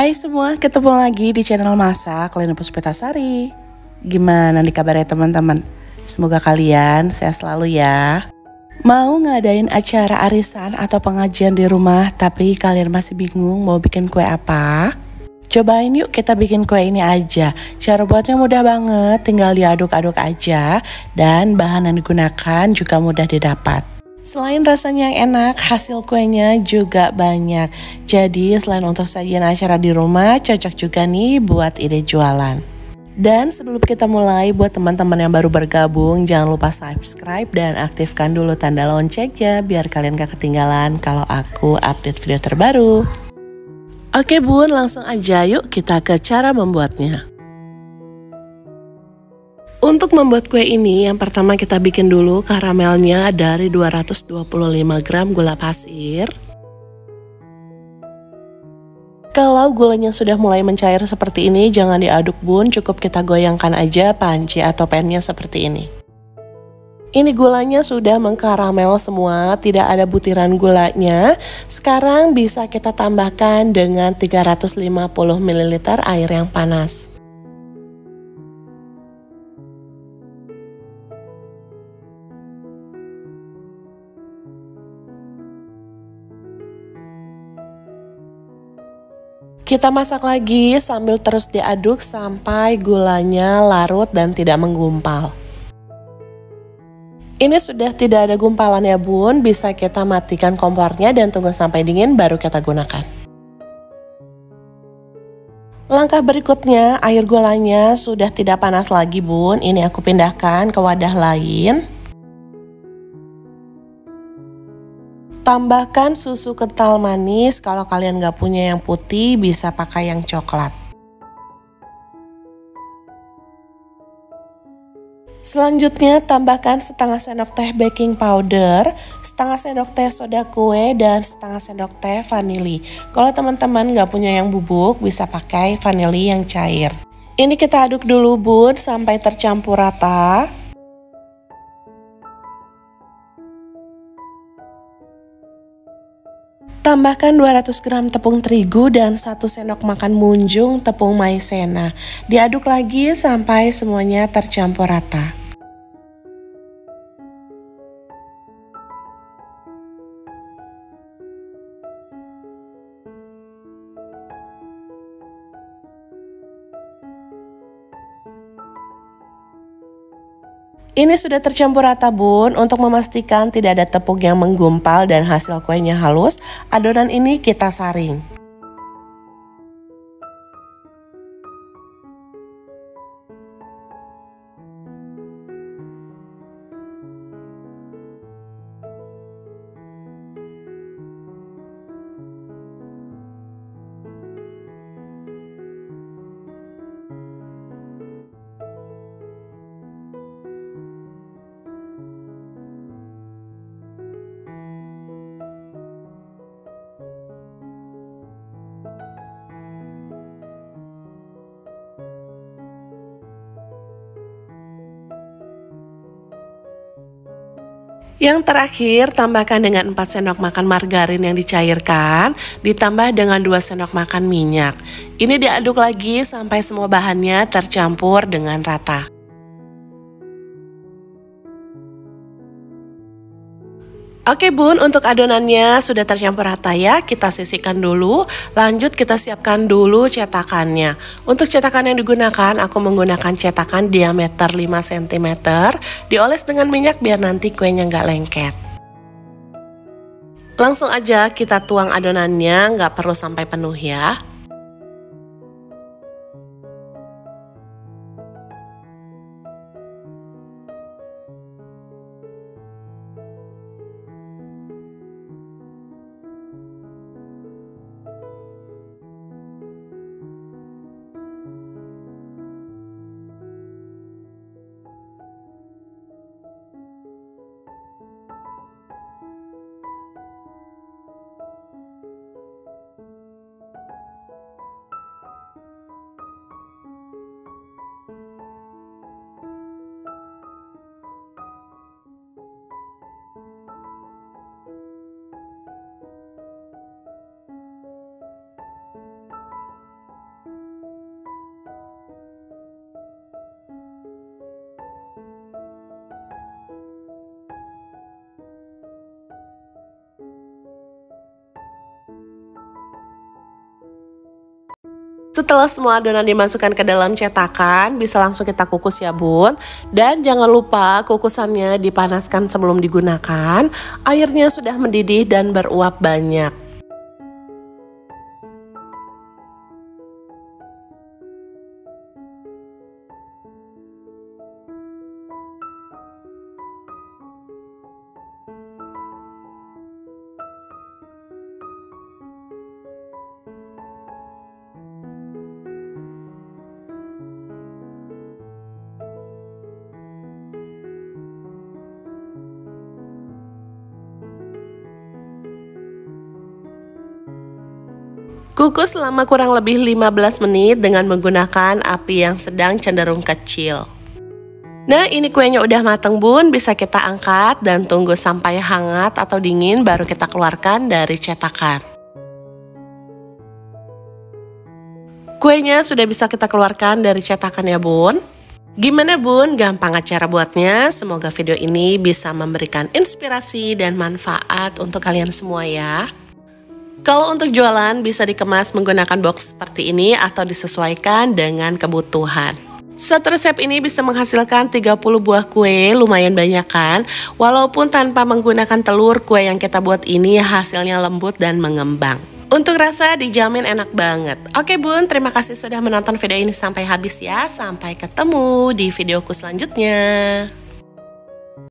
Hai semua, ketemu lagi di channel Masak Lena Puspitasari. Gimana nih kabarnya teman-teman? Semoga kalian sehat selalu ya. Mau ngadain acara arisan atau pengajian di rumah tapi kalian masih bingung mau bikin kue apa? Cobain yuk kita bikin kue ini aja. Cara buatnya mudah banget, tinggal diaduk-aduk aja. Dan bahan yang digunakan juga mudah didapat. Selain rasanya yang enak, hasil kuenya juga banyak. Jadi selain untuk sajian acara di rumah, cocok juga nih buat ide jualan. Dan sebelum kita mulai, buat teman-teman yang baru bergabung, jangan lupa subscribe dan aktifkan dulu tanda loncengnya biar kalian gak ketinggalan kalau aku update video terbaru. Oke bun, langsung aja yuk kita ke cara membuatnya. Untuk membuat kue ini, yang pertama kita bikin dulu karamelnya dari 225 gram gula pasir. Kalau gulanya sudah mulai mencair seperti ini, jangan diaduk bun, cukup kita goyangkan aja panci atau pannya seperti ini. Ini gulanya sudah mengkaramel semua, tidak ada butiran gulanya. Sekarang bisa kita tambahkan dengan 350 ml air yang panas. Kita masak lagi sambil terus diaduk sampai gulanya larut dan tidak menggumpal. Ini sudah tidak ada gumpalan ya bun, bisa kita matikan kompornya dan tunggu sampai dingin baru kita gunakan. Langkah berikutnya, air gulanya sudah tidak panas lagi bun, ini aku pindahkan ke wadah lain. Tambahkan susu kental manis, kalau kalian gak punya yang putih bisa pakai yang coklat. Selanjutnya tambahkan setengah sendok teh baking powder, setengah sendok teh soda kue, dan setengah sendok teh vanili. Kalau teman-teman gak punya yang bubuk bisa pakai vanili yang cair. Ini kita aduk dulu bun sampai tercampur rata. Tambahkan 200 gram tepung terigu dan 1 sendok makan munjung tepung maizena. Diaduk lagi sampai semuanya tercampur rata. Ini sudah tercampur rata bun, untuk memastikan tidak ada tepung yang menggumpal dan hasil kuenya halus, adonan ini kita saring. Yang terakhir, tambahkan dengan 4 sendok makan margarin yang dicairkan, ditambah dengan 2 sendok makan minyak. Ini diaduk lagi sampai semua bahannya tercampur dengan rata. Oke bun, untuk adonannya sudah tercampur rata ya, kita sisihkan dulu. Lanjut kita siapkan dulu cetakannya. Untuk cetakan yang digunakan, aku menggunakan cetakan diameter 5 cm. Dioles dengan minyak biar nanti kuenya nggak lengket. Langsung aja kita tuang adonannya, nggak perlu sampai penuh ya. Setelah semua adonan dimasukkan ke dalam cetakan, bisa langsung kita kukus ya bun. Dan jangan lupa kukusannya dipanaskan sebelum digunakan. Airnya sudah mendidih dan beruap banyak. Kukus selama kurang lebih 15 menit dengan menggunakan api yang sedang cenderung kecil. Nah, ini kuenya udah mateng bun, bisa kita angkat dan tunggu sampai hangat atau dingin baru kita keluarkan dari cetakan. Kuenya sudah bisa kita keluarkan dari cetakan ya bun. Gimana bun? Gampang cara buatnya? Semoga video ini bisa memberikan inspirasi dan manfaat untuk kalian semua ya. Kalau untuk jualan bisa dikemas menggunakan box seperti ini atau disesuaikan dengan kebutuhan. Satu resep ini bisa menghasilkan 30 buah kue, lumayan banyak kan? Walaupun tanpa menggunakan telur, kue yang kita buat ini hasilnya lembut dan mengembang. Untuk rasa dijamin enak banget. Oke bun, terima kasih sudah menonton video ini sampai habis ya. Sampai ketemu di videoku selanjutnya.